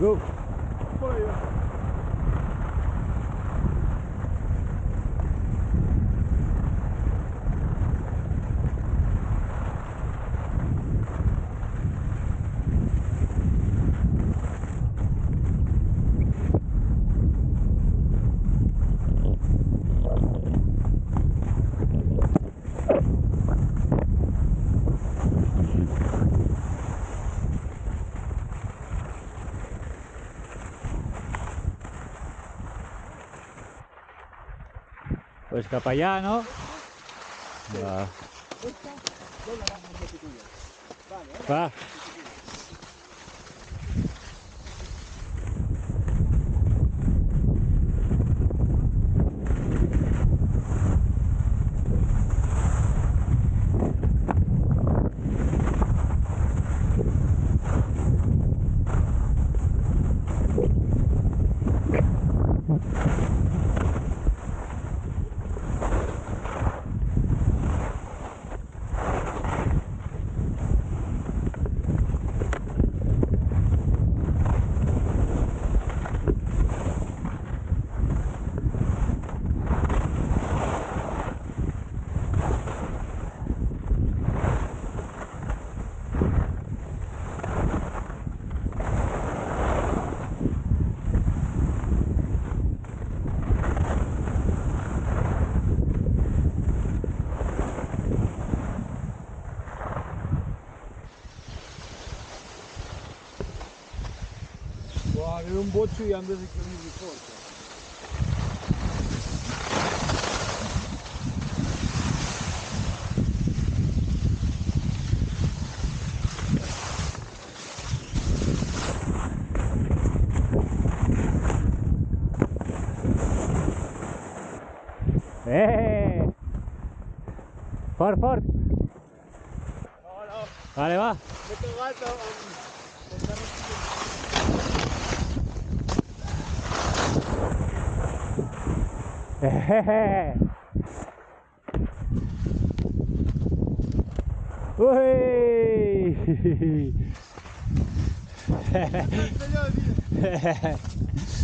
Go. Por ahí va. Pues para allá, ¿no? Va. Va. Wow, avere un boccio di ambe sezioni di forza. Fort, fort. No, no, Vale, va. m'he trovato un Uy. carro